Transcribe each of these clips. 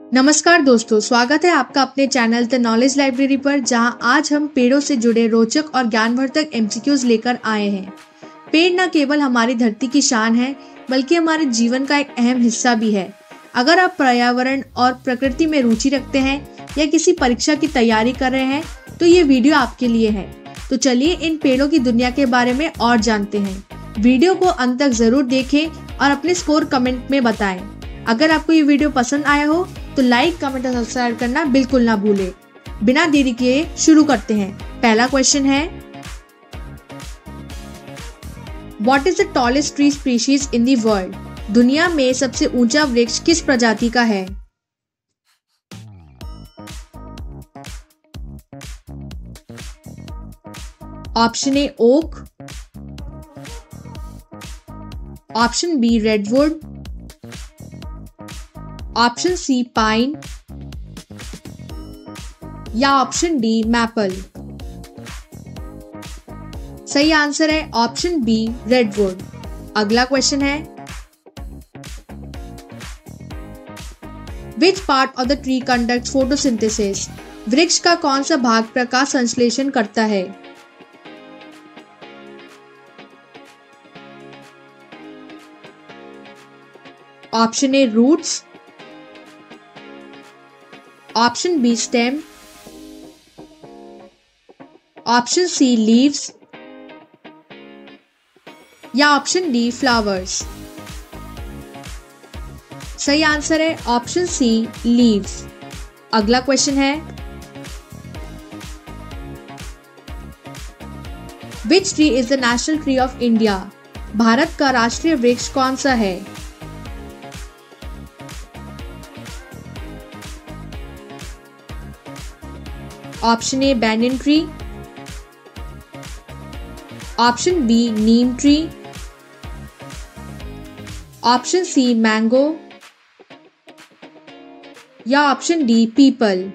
नमस्कार दोस्तों, स्वागत है आपका अपने चैनल द नॉलेज लाइब्रेरी पर, जहां आज हम पेड़ों से जुड़े रोचक और ज्ञानवर्धक एमसीक्यूज लेकर आए हैं। पेड़ न केवल हमारी धरती की शान है, बल्कि हमारे जीवन का एक अहम हिस्सा भी है। अगर आप पर्यावरण और प्रकृति में रुचि रखते हैं या किसी परीक्षा की तैयारी कर रहे हैं, तो ये वीडियो आपके लिए है। तो चलिए इन पेड़ों की दुनिया के बारे में और जानते हैं। वीडियो को अंत तक जरूर देखें और अपने स्कोर कमेंट में बताएं। अगर आपको ये वीडियो पसंद आया हो तो लाइक, कमेंट और सब्सक्राइब करना बिल्कुल ना भूलें। बिना देरी किए शुरू करते हैं। पहला क्वेश्चन है, what is the tallest tree species in the world? दुनिया में सबसे ऊंचा वृक्ष किस प्रजाति का है? Option A oak, option B redwood, option C pine या ऑप्शन डी मैपल। सही आंसर है ऑप्शन बी रेडवुड। अगला क्वेश्चन है, which part of the tree conducts photosynthesis? वृक्ष का कौन सा भाग प्रकाश संश्लेषण करता है? Option A roots, option B stem, option C leaves या ऑप्शन डी फ्लावर्स। सही आंसर है ऑप्शन सी लीव्स। अगला क्वेश्चन है, which tree is the national tree of India? भारत का राष्ट्रीय वृक्ष कौन सा है? Option A banyan tree, option B neem tree, option C mango या ऑप्शन डी पीपल।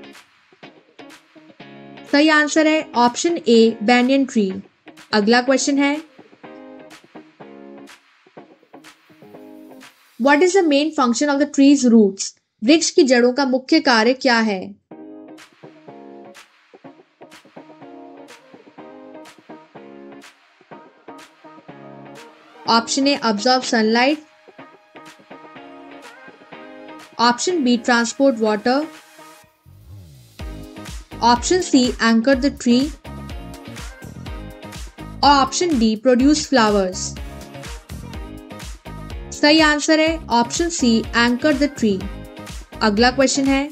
सही आंसर है ऑप्शन ए बैनियन ट्री। अगला क्वेश्चन है, what is the main function of the trees roots? वृक्ष की जड़ों का मुख्य कार्य क्या है? Option A absorb sunlight, option B transport water, option C anchor the tree और ऑप्शन डी प्रोड्यूस फ्लावर्स। सही आंसर है option C anchor the tree. अगला क्वेश्चन है,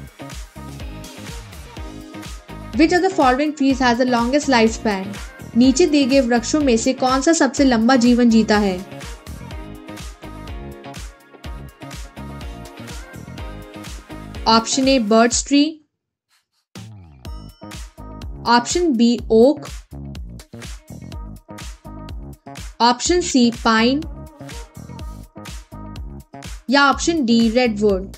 which of the following trees has the longest life span? नीचे दिए गए वृक्षों में से कौन सा सबसे लंबा जीवन जीता है? Option A birch tree, option B oak, option C pine या ऑप्शन डी रेडवुड।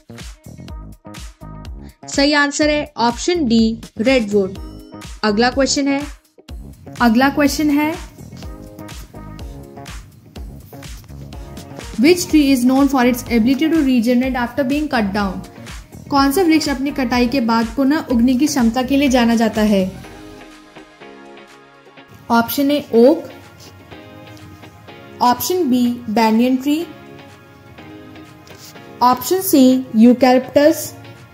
सही आंसर है ऑप्शन डी रेडवुड। अगला क्वेश्चन है, which tree is known for its ability to regenerate after being cut down? कौन सा वृक्ष अपनी कटाई के बाद पुनः उगने की क्षमता के लिए जाना जाता है? Option A oak, option B banyan tree, option C eucalyptus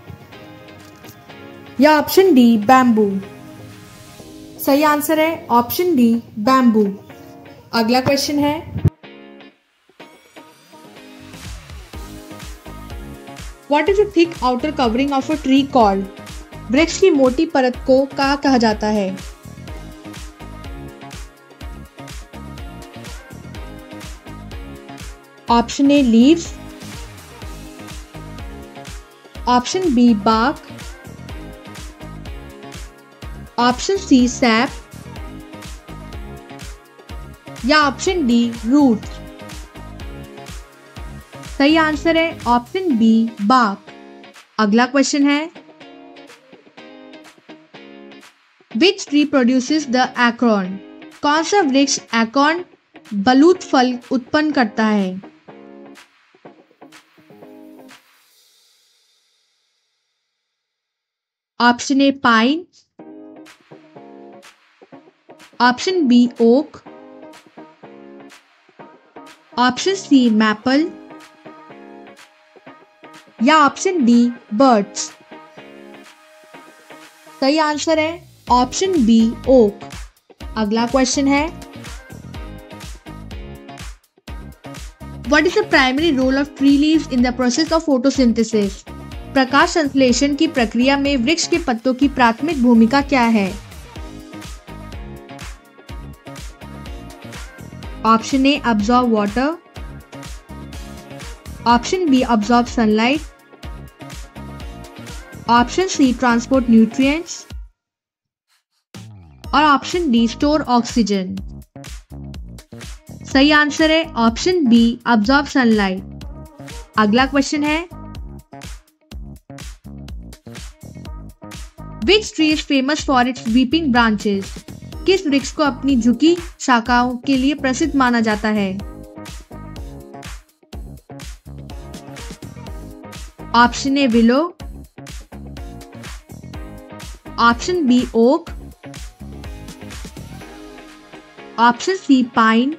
या ऑप्शन डी बैम्बू। सही आंसर है ऑप्शन डी बैम्बू। अगला क्वेश्चन है, what is the thick outer covering of a tree called? वृक्ष की मोटी परत को क्या कहा जाता है? Option A leaves, option B bark, option C sap या ऑप्शन डी रूट। सही आंसर है ऑप्शन बी बार्क। अगला क्वेश्चन है, which tree produces the acorn? कौन सा वृक्ष एक्रॉन बलूत फल उत्पन्न करता है? Option A pine, option B oak, option C maple या ऑप्शन डी बर्च। सही आंसर है ऑप्शन बी ओक। अगला क्वेश्चन है, what is the primary role of tree leaves in the process of photosynthesis? प्रकाश संश्लेषण की प्रक्रिया में वृक्ष के पत्तों की प्राथमिक भूमिका क्या है? Option A absorb water, option B absorb sunlight, option C transport nutrients और ऑप्शन डी स्टोर ऑक्सीजन। सही आंसर है ऑप्शन बी अब्सॉर्ब सनलाइट। अगला क्वेश्चन है, which tree is famous for its weeping branches? किस वृक्ष को अपनी झुकी शाखाओं के लिए प्रसिद्ध माना जाता है? Option A willow, option B oak, option C pine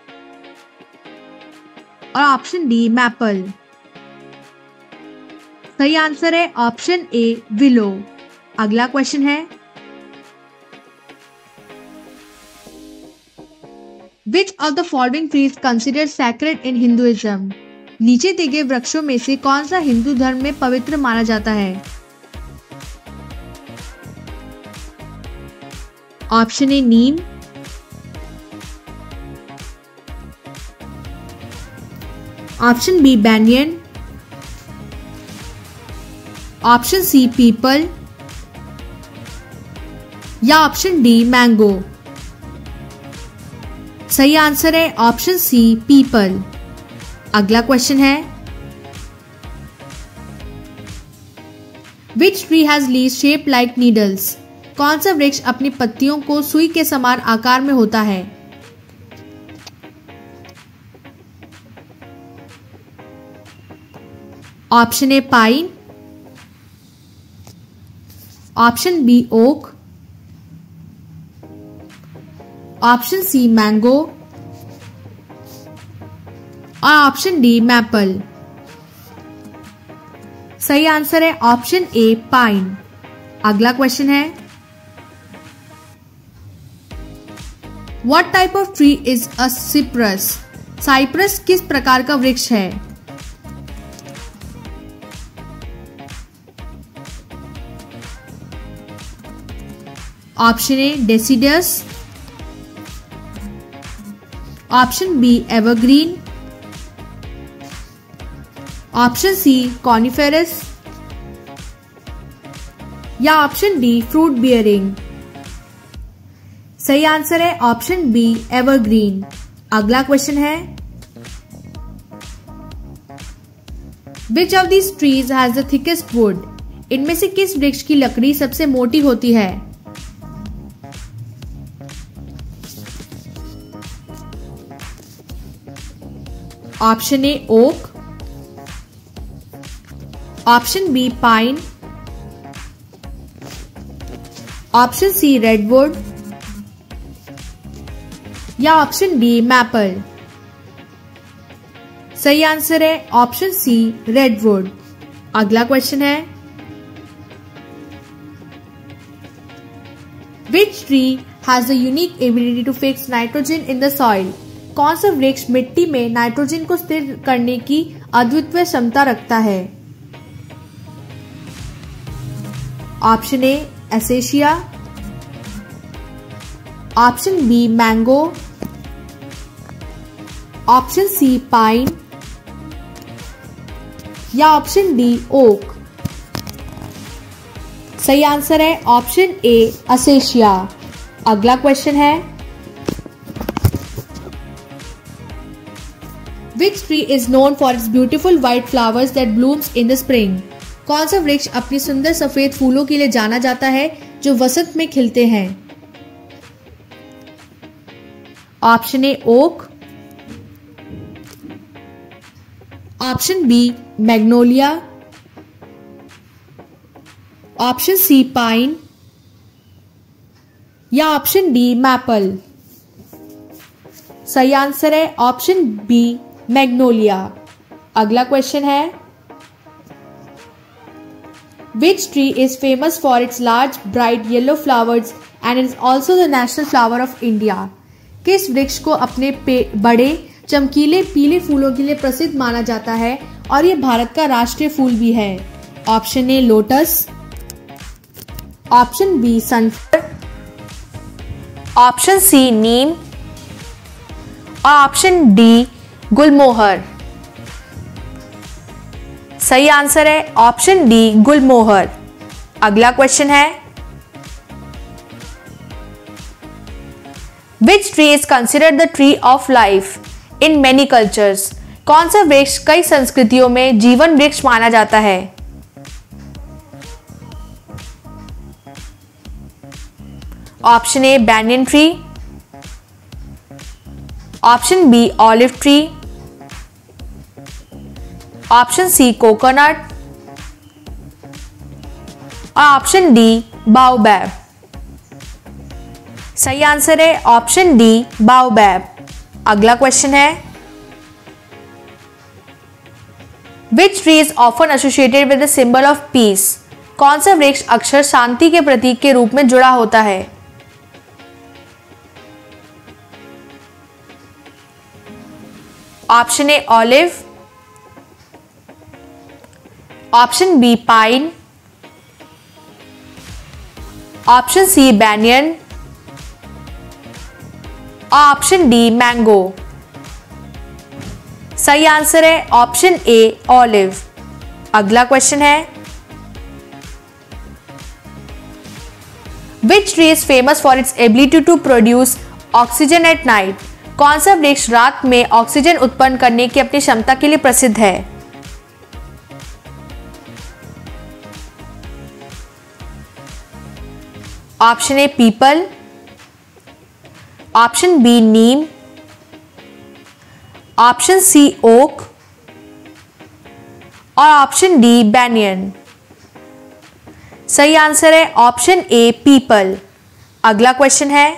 और ऑप्शन डी मैपल। सही आंसर है ऑप्शन ए विलो। अगला क्वेश्चन है, which of the following trees considered sacred in Hinduism? नीचे दिए गए वृक्षों में से कौन सा हिंदू धर्म में पवित्र माना जाता है? Option A neem, option B banyan, option C peepal या ऑप्शन डी मैंगो। सही आंसर है ऑप्शन सी पीपल। अगला क्वेश्चन है, which tree has leaves shape like needles? कौन सा वृक्ष अपनी पत्तियों को सुई के समान आकार में होता है? Option A pine, option B oak, option C mango और ऑप्शन डी मैपल। सही आंसर है ऑप्शन ए पाइन। अगला क्वेश्चन है, what type of tree is a cypress? Cypress किस प्रकार का वृक्ष है? Option A deciduous, option B evergreen, option C coniferous या ऑप्शन डी फ्रूट बियरिंग। सही आंसर है ऑप्शन बी एवरग्रीन। अगला क्वेश्चन है, which of these trees has the thickest would? इनमें से किस वृक्ष की लकड़ी सबसे मोटी होती है? Option A oak, option B pine, option C redwood या ऑप्शन डी मैपल। सही आंसर है ऑप्शन सी रेडवुड। अगला क्वेश्चन है, which tree has the unique ability to fix nitrogen in the soil? कौन सा वृक्ष मिट्टी में नाइट्रोजन को स्थिर करने की अद्वितीय क्षमता रखता है? Option A acacia, option B mango, option C pine या ऑप्शन डी ओक। सही आंसर है ऑप्शन ए एसेशिया। अगला क्वेश्चन है, Which tree is known for its beautiful white flowers that blooms in the spring? कौन सा वृक्ष अपनी सुंदर सफेद फूलों के लिए जाना जाता है जो वसंत में खिलते हैं? Option A oak, option B magnolia, option C pine या ऑप्शन डी मैपल? सही आंसर है ऑप्शन बी मैग्नोलिया। अगला क्वेश्चन है, Which tree is famous for its large, bright yellow flowers and is also the national flower of India? किस वृक्ष को अपने बड़े चमकीले पीले फूलों के लिए प्रसिद्ध माना जाता है और यह भारत का राष्ट्रीय फूल भी है? Option A lotus, option B sunflower, option C neem और ऑप्शन डी गुलमोहर। सही आंसर है ऑप्शन डी गुलमोहर। अगला क्वेश्चन है, Which tree is considered the tree of life in many cultures? कौन सा वृक्ष कई संस्कृतियों में जीवन वृक्ष माना जाता है? Option A banyan tree, option B olive tree, option C coconut और ऑप्शन डी बाओबैब। सही आंसर है ऑप्शन डी बाओबैब। अगला क्वेश्चन है, Which tree is often associated with the symbol of peace? कौन सा वृक्ष अक्सर शांति के प्रतीक के रूप में जुड़ा होता है? Option A olive, option B pine, option C banyan और ऑप्शन डी मैंगो। सही आंसर है ऑप्शन ए ऑलिव। अगला क्वेश्चन है, Which tree is famous for its ability to produce oxygen at night? कौन सा वृक्ष रात में ऑक्सीजन उत्पन्न करने की अपनी क्षमता के लिए प्रसिद्ध है? Option A peepal, option B neem, option C oak और ऑप्शन डी बैनियन। सही आंसर है ऑप्शन ए पीपल। अगला क्वेश्चन है,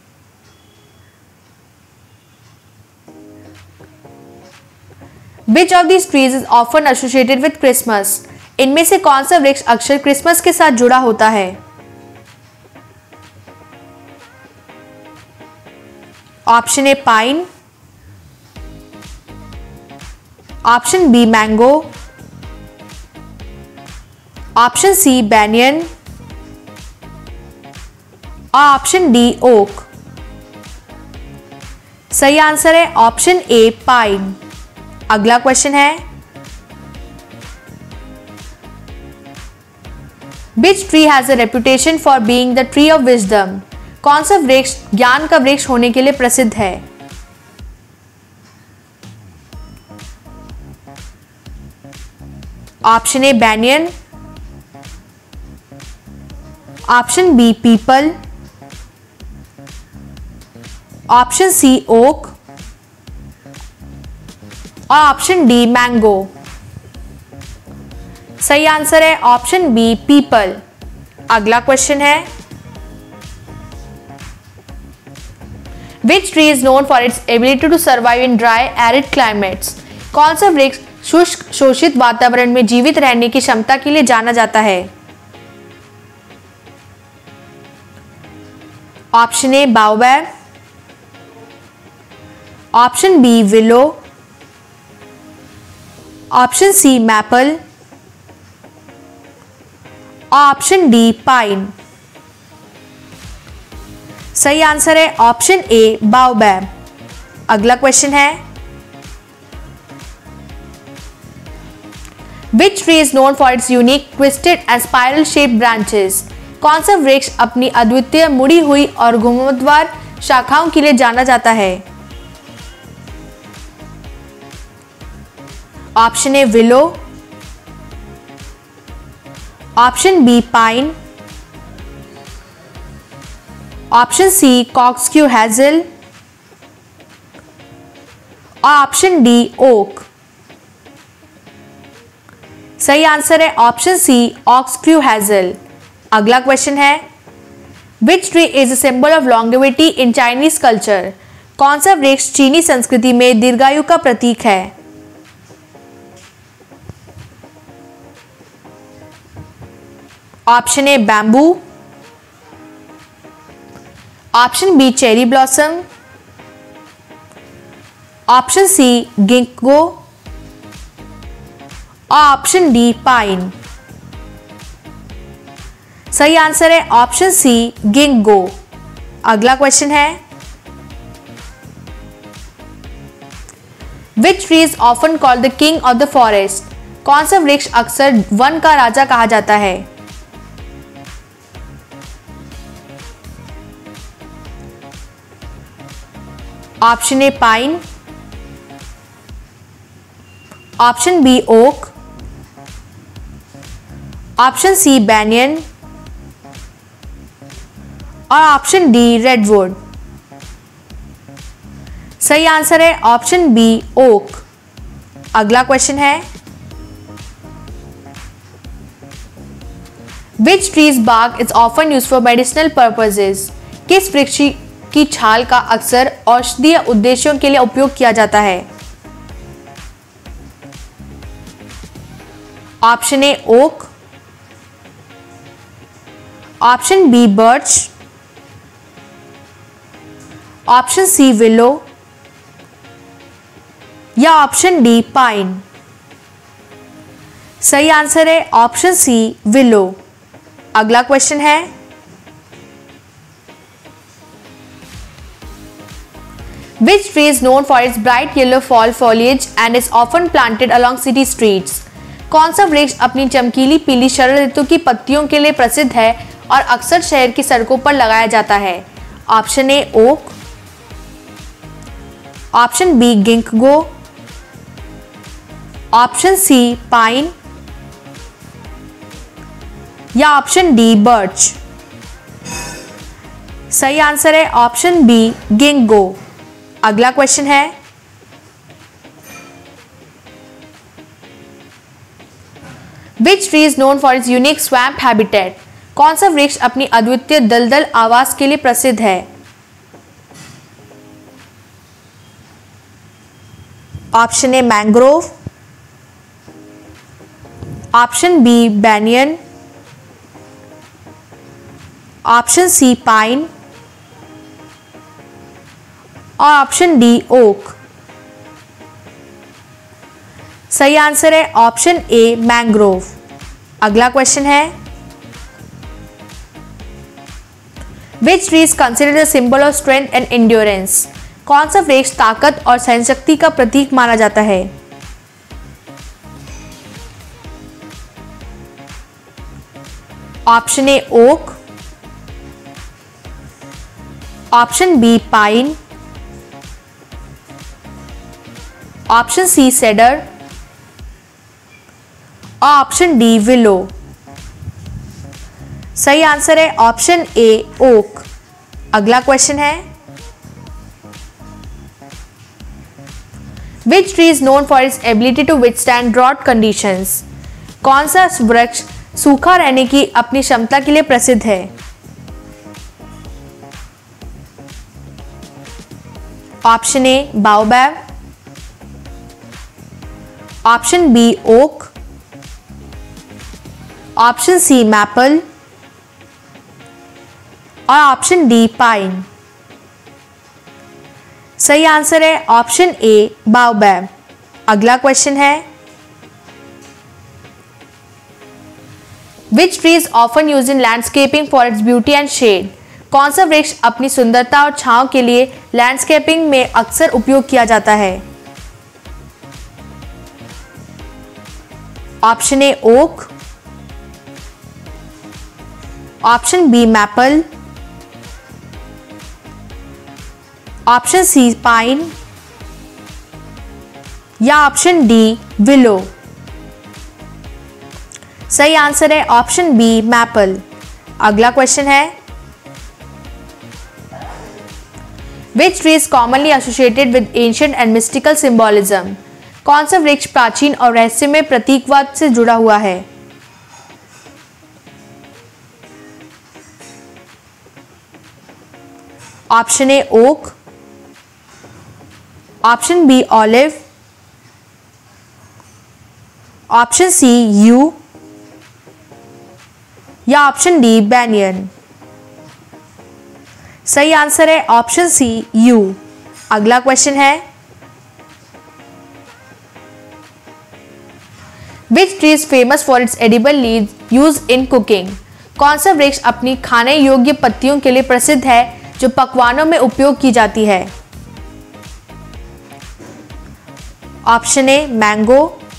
Which of these trees is often associated with Christmas? इनमें से कौन सा वृक्ष अक्सर क्रिसमस के साथ जुड़ा होता है? Option A pine, option B mango, option C banyan और ऑप्शन डी ओक। सही आंसर है ऑप्शन ए पाइन। अगला क्वेश्चन है, Which tree has a reputation for being the tree of wisdom? कौन सा वृक्ष ज्ञान का वृक्ष होने के लिए प्रसिद्ध है? Option A banyan, option B peepal, option C oak और ऑप्शन डी मैंगो। सही आंसर है ऑप्शन बी पीपल। अगला क्वेश्चन है, Which tree is known for its ability to survive in dry, arid climates? कौन सा वृक्ष शुष्क शोषित वातावरण में जीवित रहने की क्षमता के लिए जाना जाता है? Option A baobab, option B willow, option C maple और ऑप्शन डी पाइन। सही आंसर है ऑप्शन ए बाओबैब। अगला क्वेश्चन है, Which tree is known for its unique twisted and spiral shaped branches? कौन सा वृक्ष अपनी अद्वितीय मुड़ी हुई और घुमावदार शाखाओं के लिए जाना जाता है? Option A willow, option B pine, option C corkscrew hazel और ऑप्शन डी ओक। सही आंसर है ऑप्शन सी ऑक्सक्यू हैजल। अगला क्वेश्चन है, which tree is a symbol of longevity in Chinese culture? कौन सा वृक्ष चीनी संस्कृति में दीर्घायु का प्रतीक है? Option A bamboo, option B cherry blossom, option C ginkgo और ऑप्शन डी पाइन। सही आंसर है ऑप्शन सी गिंको। अगला क्वेश्चन है, which tree is often called the king of the forest? कौन सा वृक्ष अक्सर वन का राजा कहा जाता है? Option A pine, option B oak, option C banyan और ऑप्शन डी रेडवुड। सही आंसर है ऑप्शन बी ओक। अगला क्वेश्चन है, which tree's bark is often used for medicinal purposes? किस वृक्ष की छाल का अक्सर औषधीय उद्देश्यों के लिए उपयोग किया जाता है? Option A oak, option B birch, option C willow या ऑप्शन डी पाइन। सही आंसर है ऑप्शन सी विलो। अगला क्वेश्चन है, which tree is known for its bright yellow fall foliage and is often planted along city streets? कौन सा वृक्ष अपनी चमकीली पीली शरद ऋतु की पत्तियों के लिए प्रसिद्ध है और अक्सर शहर की सड़कों पर लगाया जाता है? Option A oak, option B ginkgo, option C pine या ऑप्शन डी बर्च। सही आंसर है ऑप्शन बी गिंको। अगला क्वेश्चन है, which tree is known for its unique swamp habitat? कौन सा वृक्ष अपनी अद्वितीय दलदल आवास के लिए प्रसिद्ध है? Option A mangrove, option B banyan, option C pine और ऑप्शन डी ओक। सही आंसर है ऑप्शन ए मैंग्रोव। अगला क्वेश्चन है, which tree is considered the symbol of strength and endurance? कौन सा वृक्ष ताकत और सहनशक्ति का प्रतीक माना जाता है? Option A oak, option B pine, option C cedar और ऑप्शन डी विलो। सही आंसर है ऑप्शन ए ओक। अगला क्वेश्चन है, which tree is known for its ability to withstand drought conditions? कौन सा वृक्ष सूखा रहने की अपनी क्षमता के लिए प्रसिद्ध है? Option A baobab, option B oak, option C maple और ऑप्शन डी पाइन। सही आंसर है ऑप्शन ए बाओबैब। अगला क्वेश्चन है, which tree is often used in landscaping for its beauty and shade? कौन सा वृक्ष अपनी सुंदरता और छांव के लिए लैंडस्केपिंग में अक्सर उपयोग किया जाता है? Option A oak, option B maple, option C pine या ऑप्शन डी विलो। सही आंसर है ऑप्शन बी मैपल। अगला क्वेश्चन है, which tree is commonly associated with ancient and mystical symbolism? कौन सा वृक्ष प्राचीन और रहस्यमय प्रतीकवाद से जुड़ा हुआ है? Option A oak, option B olive, option C yew या ऑप्शन डी बैनियन। सही आंसर है ऑप्शन सी यू। अगला क्वेश्चन है, which tree is famous for its edible leaves used in cooking? कौन सा वृक्ष अपनी खाने योग्य पत्तियों के लिए प्रसिद्ध है जो पकवानों में उपयोग की जाती है? Option A mango,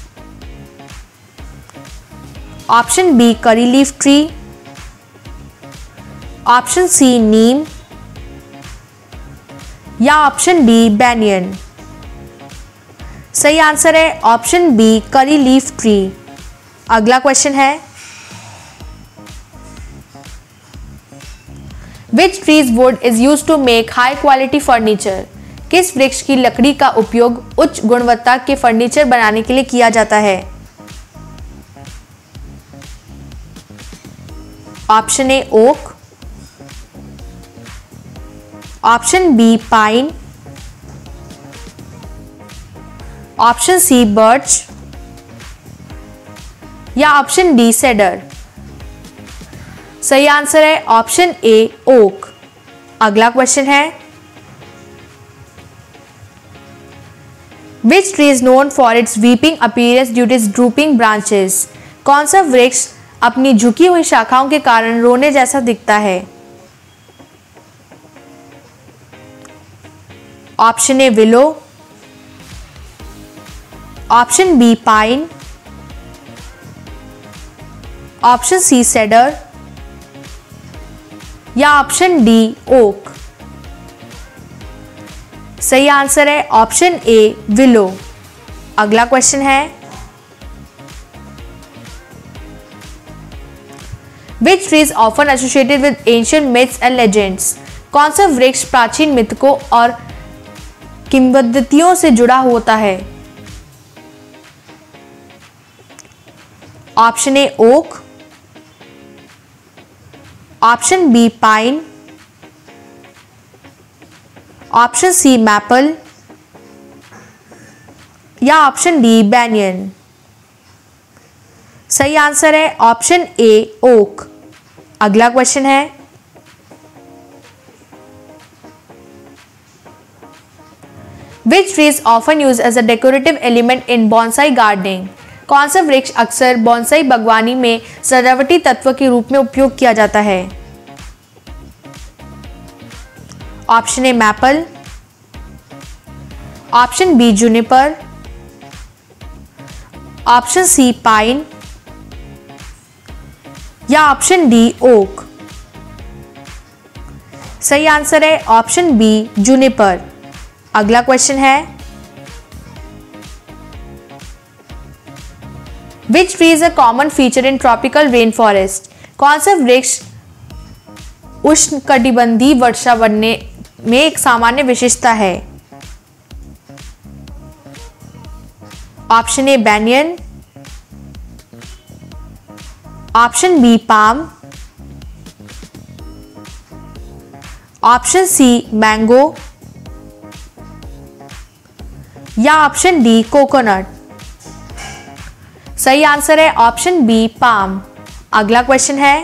option B curry leaf tree, option C neem या ऑप्शन डी बैनियन। सही आंसर है option B curry leaf tree. अगला क्वेश्चन है, which tree's wood is used to make high quality furniture? किस वृक्ष की लकड़ी का उपयोग उच्च गुणवत्ता के फर्नीचर बनाने के लिए किया जाता है? Option A oak, option B pine, option C birch या ऑप्शन डी सेडर। सही आंसर है ऑप्शन ए ओक। अगला क्वेश्चन है, which tree is known for its weeping appearance due to its drooping branches? कौन सा वृक्ष अपनी झुकी हुई शाखाओं के कारण रोने जैसा दिखता है? Option A willow, option B pine, option C cedar या ऑप्शन डी ओक। सही आंसर है ऑप्शन ए विलो। अगला क्वेश्चन है, which tree is often associated with ancient myths and legends? कौन सा वृक्ष प्राचीन मिथकों और किंवदंतियों से जुड़ा होता है? Option A oak, option B pine, option C maple या ऑप्शन डी बैनियन। सही आंसर है ऑप्शन ए ओक। अगला क्वेश्चन है, which tree is often use as a decorative element in bonsai gardening? कौन सा वृक्ष अक्सर बॉन्साई बागवानी में सजावटी तत्व के रूप में उपयोग किया जाता है? Option A maple, option B juniper, option C pine या ऑप्शन डी ओक। सही आंसर है ऑप्शन बी जूनिपर। अगला क्वेश्चन है, which tree is a common feature in tropical rain forest? कौन सा वृक्ष उष्णकटिबंधीय वर्षा बनने में एक सामान्य विशेषता है? Option A banyan, option B palm, option C mango या ऑप्शन डी कोकोनट। सही आंसर है ऑप्शन बी पाम। अगला क्वेश्चन है,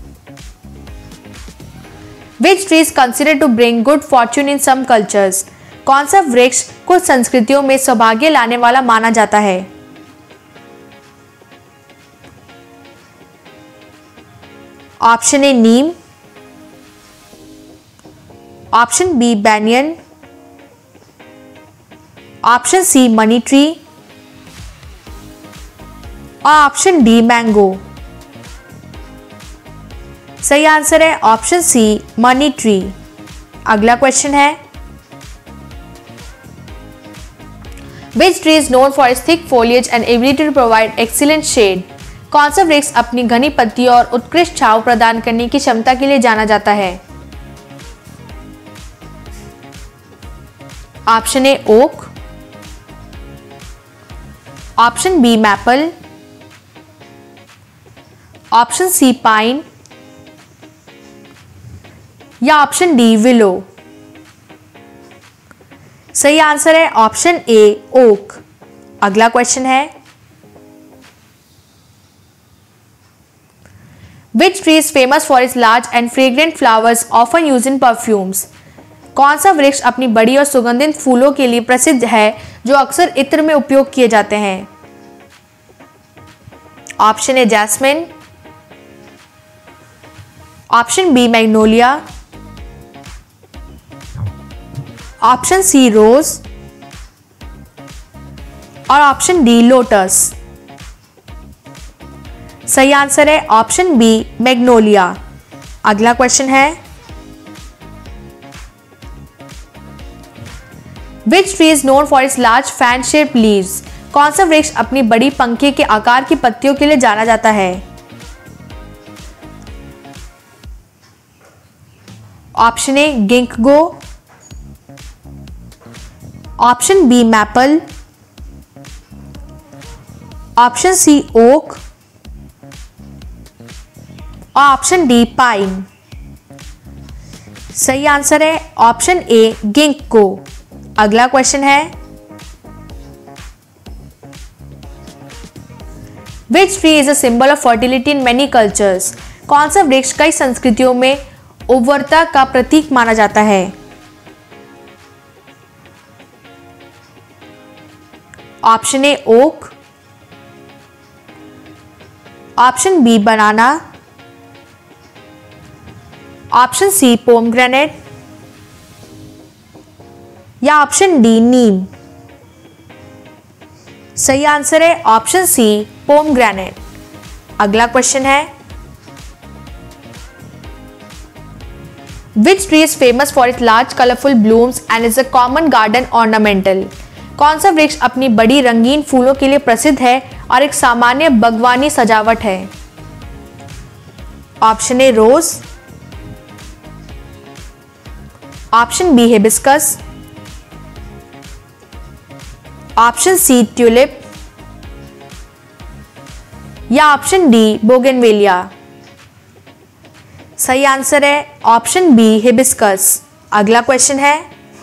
which tree is considered to bring good fortune in some cultures? कौन सा वृक्ष कुछ संस्कृतियों में सौभाग्य लाने वाला माना जाता है? Option A neem, option B banyan, option C money tree और ऑप्शन डी मैंगो। सही आंसर है ऑप्शन सी मनी ट्री। अगला क्वेश्चन है, which tree is known for its thick foliage and ability to provide excellent shade? कौन सा वृक्ष अपनी घनी पत्तियों और उत्कृष्ट छांव प्रदान करने की क्षमता के लिए जाना जाता है? Option A oak, option B maple, option C pine या ऑप्शन डी विलो। सही आंसर है ऑप्शन ए ओक। अगला क्वेश्चन है, Which tree is famous for its large and fragrant flowers often used in perfumes? कौन सा वृक्ष अपनी बड़ी और सुगंधित फूलों के लिए प्रसिद्ध है जो अक्सर इत्र में उपयोग किए जाते हैं? Option A jasmine, option B magnolia, option C rose और ऑप्शन डी लोटस। सही आंसर है ऑप्शन बी मैग्नोलिया। अगला क्वेश्चन है, Which tree is known for its large fan shaped leaves? कौन सा वृक्ष अपनी बड़ी पंखे के आकार की पत्तियों के लिए जाना जाता है? Option A ginkgo, option B maple, option C oak और ऑप्शन डी पाइन। सही आंसर है ऑप्शन ए गिंको। अगला क्वेश्चन है, Which tree is a symbol of fertility in many cultures? कौन सा वृक्ष कई संस्कृतियों में उर्वरता का प्रतीक माना जाता है? Option A oak, option B banana, option C pomegranate या ऑप्शन डी नीम। सही आंसर है ऑप्शन सी पोमग्रेनेट। अगला क्वेश्चन है, Which tree is famous for its large colorful blooms and is a common garden ornamental? कौन सा वृक्ष अपनी बड़ी रंगीन फूलों के लिए प्रसिद्ध है और एक सामान्य बागवानी सजावट है? Option A rose, option B hibiscus, option C tulip या ऑप्शन डी बोगनवेलिया। सही आंसर है ऑप्शन बी हिबिस्कस। अगला क्वेश्चन है,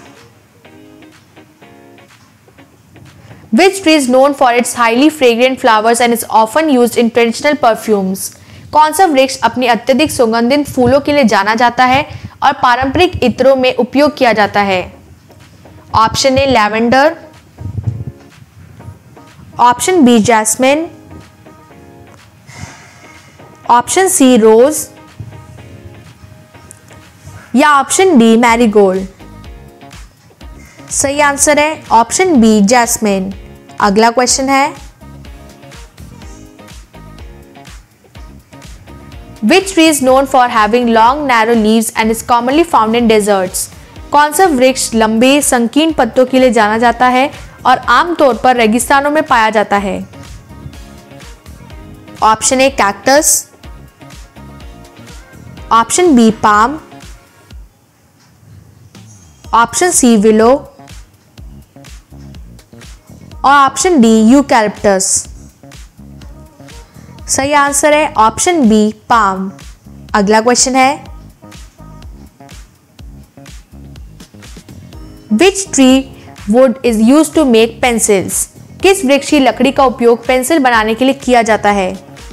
Which tree is known for its highly fragrant flowers and is often used in traditional perfumes? कौन सा वृक्ष अपनी अत्यधिक सुगंधित फूलों के लिए जाना जाता है और पारंपरिक इत्रों में उपयोग किया जाता है? Option A lavender, option B jasmine, option C rose या ऑप्शन डी मैरीगोल्ड। सही आंसर है ऑप्शन बी जैस्मिन। अगला क्वेश्चन है, Which tree is known for having long narrow leaves and is commonly found in deserts? कौन सा वृक्ष लंबे संकीर्ण पत्तों के लिए जाना जाता है और आमतौर पर रेगिस्तानों में पाया जाता है? Option A cactus, option B palm, option C willow और ऑप्शन डी यूकैलिप्टस। सही आंसर है ऑप्शन बी पाम। अगला क्वेश्चन है, Which tree wood is used to make pencils? किस वृक्ष की लकड़ी का उपयोग पेंसिल बनाने के लिए किया जाता है?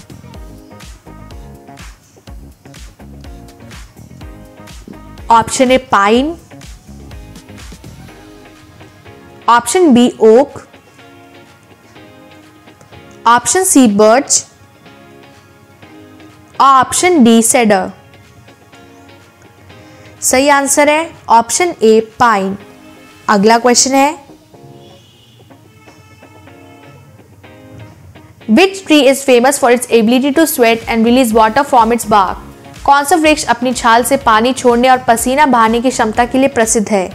Option A pine, option B oak, option C birch और ऑप्शन डी सेडर। सही आंसर है ऑप्शन ए पाइन। अगला क्वेश्चन है, Which tree is famous for its ability to sweat and release water from its bark? कौन सा वृक्ष अपनी छाल से पानी छोड़ने और पसीना बहाने की क्षमता के लिए प्रसिद्ध है?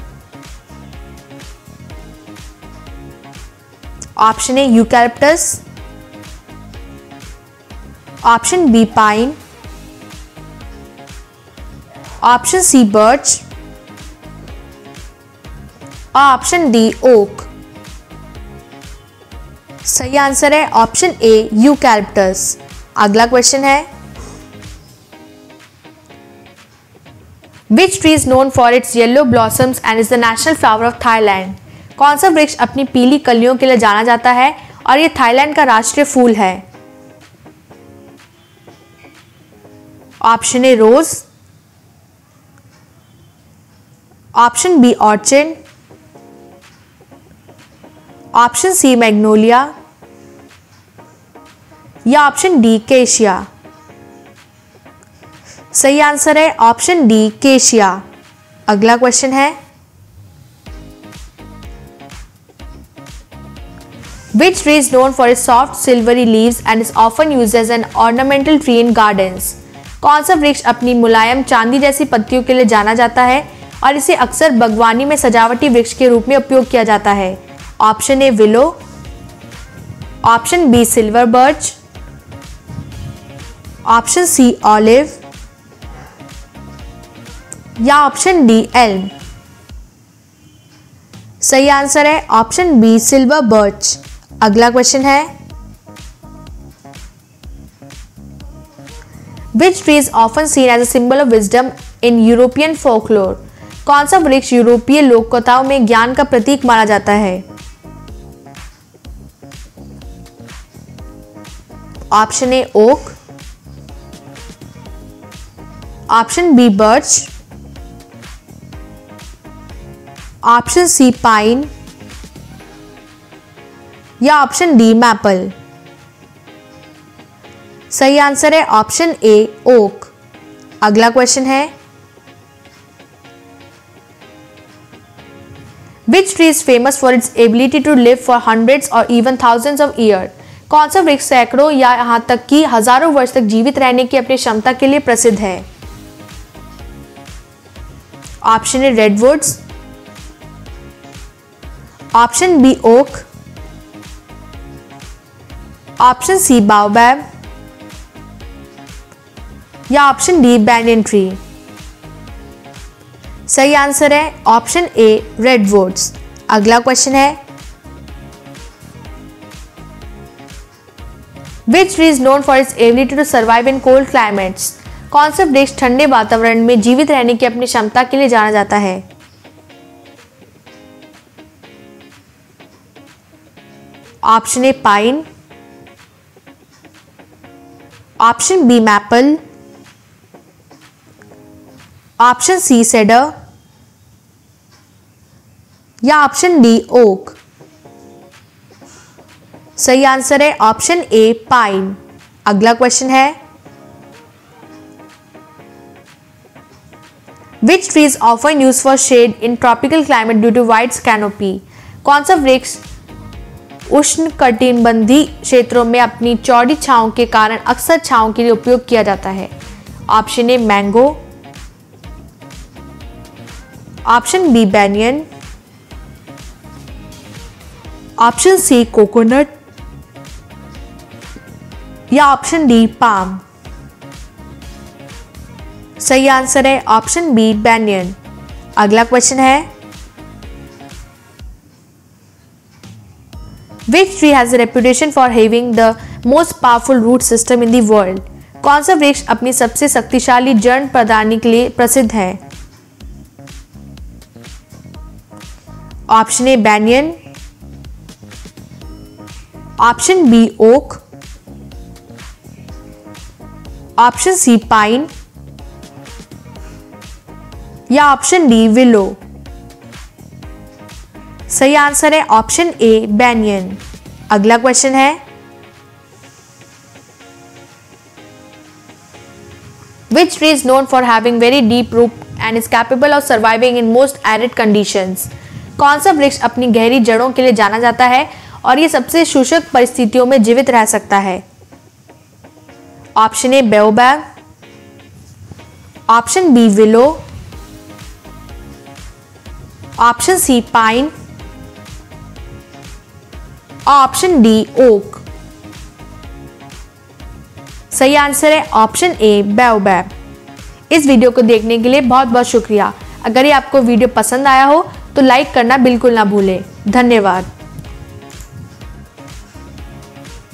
Option A eucalyptus, option B pine, option C birch और ऑप्शन डी ओक। सही आंसर है ऑप्शन ए यूकैलिप्टस। अगला क्वेश्चन है, Which tree is known for its yellow blossoms and is the national flower of Thailand? कौन सा वृक्ष अपनी पीली कलियों के लिए जाना जाता है और ये थाईलैंड का राष्ट्रीय फूल है? Option A rose, option B orchid, option C magnolia या ऑप्शन डी केशिया। सही आंसर है ऑप्शन डी केशिया। अगला क्वेश्चन है, Which tree is known for its soft silvery leaves and is often used as an ornamental tree in gardens? कौन सा वृक्ष अपनी मुलायम चांदी जैसी पत्तियों के लिए जाना जाता है और इसे अक्सर बागवानी में सजावटी वृक्ष के रूप में उपयोग किया जाता है? Option A willow, option B silver birch, option C olive या ऑप्शन डी एल्म। सही आंसर है ऑप्शन बी सिल्वर बर्च। अगला क्वेश्चन है, Which tree is often seen as a symbol of wisdom in European folklore? कौन सा वृक्ष यूरोपीय लोक कथाओं में ज्ञान का प्रतीक माना जाता है? Option A oak, option B birch, option C pine या ऑप्शन डी मैपल। सही आंसर है ऑप्शन ए ओक। अगला क्वेश्चन है, Which tree is famous for its ability to live for hundreds or even thousands of years? कौन सा वृक्ष सैकड़ों या यहां तक कि हजारों वर्ष तक जीवित रहने की अपनी क्षमता के लिए प्रसिद्ध है? Option A redwoods, option B oak, option C baobab या ऑप्शन डी बैंयन ट्री। सही आंसर है ऑप्शन ए रेडवुड्स। अगला क्वेश्चन है, Which tree is known for its ability to survive in cold climates? कौन सा वृक्ष ठंडे वातावरण में जीवित रहने की अपनी क्षमता के लिए जाना जाता है? Option A pine, option B maple, option C cedar या ऑप्शन डी ओक। सही आंसर है ऑप्शन ए पाइन। अगला क्वेश्चन है, Which tree is often used for shade in tropical climate due to wide canopy? कौन सा वृक्ष उष्णकटिबंधीय क्षेत्रों में अपनी चौड़ी छांव के कारण अक्सर छांव के लिए उपयोग किया जाता है? Option A mango, option B banyan, option C coconut या ऑप्शन डी पाम। सही आंसर है ऑप्शन बी बैंयन। अगला क्वेश्चन है, Which tree has a reputation for having the most powerful root system in the world? कौन सा वृक्ष अपनी सबसे शक्तिशाली जड़ प्रदानी के लिए प्रसिद्ध है? Option A banyan, option B oak, option C pine या ऑप्शन डी विलो। सही आंसर है ऑप्शन ए बैंयन। अगला क्वेश्चन है, Which tree is known for having very deep root and is capable of surviving in most arid conditions? कौन सा वृक्ष अपनी गहरी जड़ों के लिए जाना जाता है और ये सबसे शुष्क परिस्थितियों में जीवित रह सकता है? Option A baobab, option B willow, option C pine, option D oak. सही आंसर है ऑप्शन ए बाओबैब। इस वीडियो को देखने के लिए बहुत बहुत शुक्रिया। अगर ये आपको वीडियो पसंद आया हो तो लाइक करना बिल्कुल ना भूलें। धन्यवाद।